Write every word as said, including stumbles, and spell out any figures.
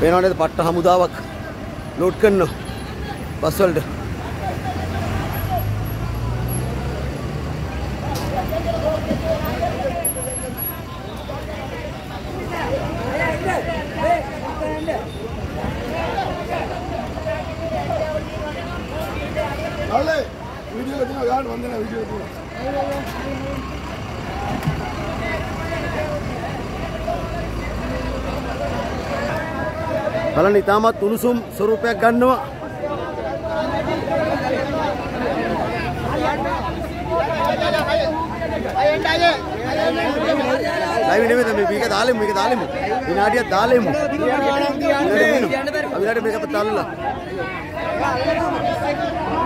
පේනව නේද පට්ට හමුදාවක් ලෝඩ් කරනවා බස් වලට. Dale, video que tengo ganas, manden el video. බලන්න ඉතාමත් උණුසුම් ස්වරූපයක් ගන්නවා. ලයිව් නෙමෙයි මේ මේක දාලෙමු මේක දාලෙමු. විනාඩියක් දාලෙමු. අපි මේක අපිට තාලලා.